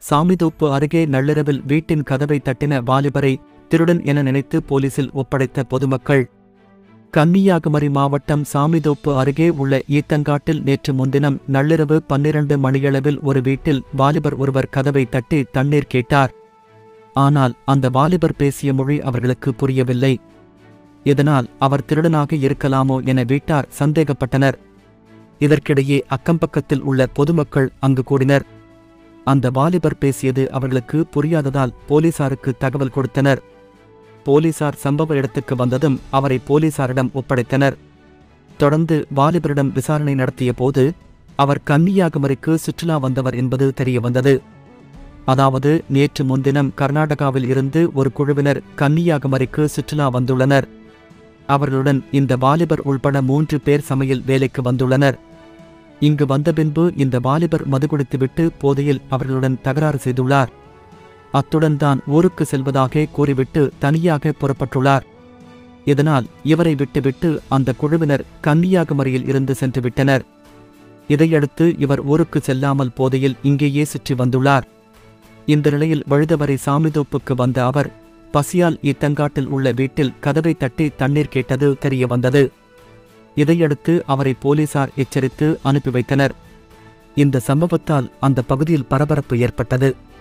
சாமிதோப்பு அருகே நள்ளிரவில் வீட்டின் கதவை தட்டின வாலிபரை திருடன் என நினைத்து போலீசில் ஒப்படைத்த பொதுமக்கள். கன்னியாகுமரி மாவட்டம் சாமிதோப்பு அருகே உள்ள ஈத்தங்காட்டில் நேற்று முன்தினம் நள்ளிரவு 12 மணியளவில் ஒரு வீட்டில் வாலிபர் ஒருவர் கதவை தட்டி தண்ணீர் கேட்டார். ஆனால் அந்த வாலிபர் பேசிய மொழி அவர்களுக்கு புரியவில்லை. இதனால் அவர் திருடனாக இருக்கலாமோ என வீட்டார் சந்தேகப்பட்டனர். இதற்கிடையே அக்கம்பக்கத்தில் உள்ள பொதுமக்கள் அங்கு கூடினர். அந்த வாலிபர் பேசியது அவர்களுக்கு புரியாததால் போலீசாருக்கு தகவல் கொடுத்தனர். போலீசார் சம்பவ இடத்துக்கு வந்ததும் அவரை போலீசாரிடம் ஒப்படைத்தனர். தொடர்ந்து வாலிபரிடம் விசாரணை நடத்திய போது அவர் கன்னியாகுமரிக்கு சுற்றுலா வந்தவர் என்பது தெரியவந்தது. அதாவது நேற்று முன்தினம் கர்நாடகாவில் இருந்து ஒரு குழுவினர் கன்னியாகுமரிக்கு சுற்றுலா வந்துள்ளனர். அவர்களுடன் இந்த வாலிபர் உள்பட 3 பேர் சமையல் வேலைக்கு வந்துள்ளனர். இங்கு வந்த பின்பு இந்த வாலிபர் மது குடித்துவிட்டு போதையில் அவர்களுடன் தகராறு செய்துள்ளார். அத்துடன் தான் ஊருக்கு செல்வதாக கூறிவிட்டு தனியாக புறப்பட்டுள்ளார். இதனால் இவரை விட்டுவிட்டு அந்த குழுவினர் கன்னியாகுமரியில் இருந்து சென்றுவிட்டனர். இதையடுத்து இவர் ஊருக்கு செல்லாமல் போதையில் இங்கேயே சுற்றி வந்துள்ளார். இந்த நிலையில் வழுதவரை சாமிதோப்புக்கு வந்த அவர் பசியால் ஈத்தங்காட்டில் உள்ள வீட்டில் கதவை தட்டி தண்ணீர் கேட்டது தெரியவந்தது. இதையடுத்து அவரை போலீசார் எச்சரித்து அனுப்பி வைத்தனர். இந்த சம்பவத்தால் அந்த பகுதியில் பரபரப்பு ஏற்பட்டது.